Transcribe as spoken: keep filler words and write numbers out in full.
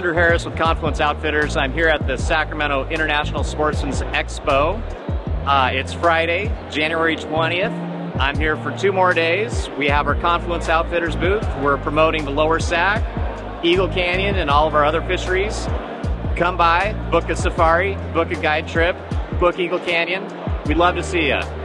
Andrew Harris with Confluence Outfitters. I'm here at the Sacramento International Sportsmen's Expo. Uh, it's Friday, January twentieth. I'm here for two more days. We have our Confluence Outfitters booth. We're promoting the Lower Sac, Eagle Canyon, and all of our other fisheries. Come by, book a safari, book a guide trip, book Eagle Canyon. We'd love to see you.